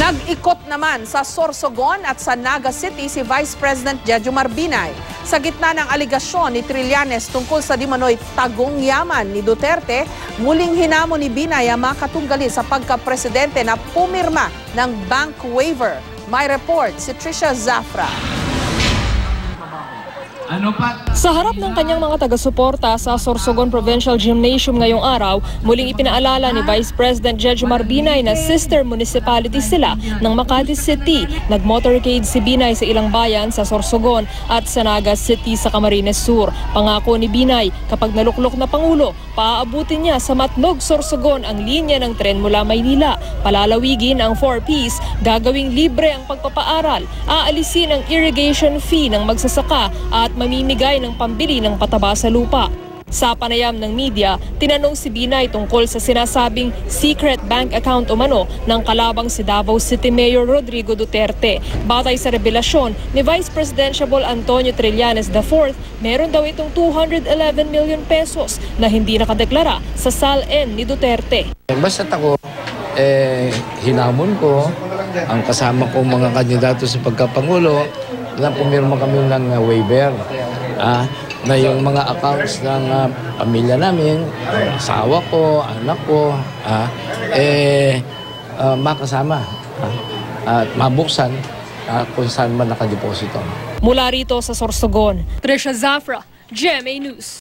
Nag-ikot naman sa Sorsogon at sa Naga City si Vice President Jejomar Binay sa gitna ng aligasyon ni Trillanes tungkol sa di manoy tagong yaman ni Duterte. Muling hinamon ni Binay ang makatunggali sa pagka-presidente na pumirma ng bank waiver. May report si Trisha Zafra. Sa harap ng kanyang mga taga-suporta sa Sorsogon Provincial Gymnasium ngayong araw, muling ipinaalala ni Vice President Jejomar Binay na sister municipality sila ng Makati City. Nag-motorcade si Binay sa ilang bayan sa Sorsogon at sa Naga City sa Camarines Sur. Pangako ni Binay, kapag naluklok na Pangulo, paaabutin niya sa Matlog, Sorsogon ang linya ng tren mula Maynila. Palalawigin ang 4Ps, gagawing libre ang pagpapaaral, aalisin ang irrigation fee ng magsasaka at mamimigay ng pambili ng pataba sa lupa. Sa panayam ng media, tinanong si Binay tungkol sa sinasabing secret bank account umano ng kalabang si Davao City Mayor Rodrigo Duterte. Batay sa revelasyon ni Vice Presidential Antonio Trillanes IV, meron daw itong 211 million pesos na hindi nakadeklara sa SALN ni Duterte. Basta't ako, hinamon ko ang kasama kong mga kandidato sa pagkapangulo na pumirma kami ng waiver na yung mga accounts ng pamilya namin, asawa ko, anak ko, makasama at mabuksan kung saan man nakadeposito. Mula rito sa Sorsogon, Trisha Zafra, GMA News.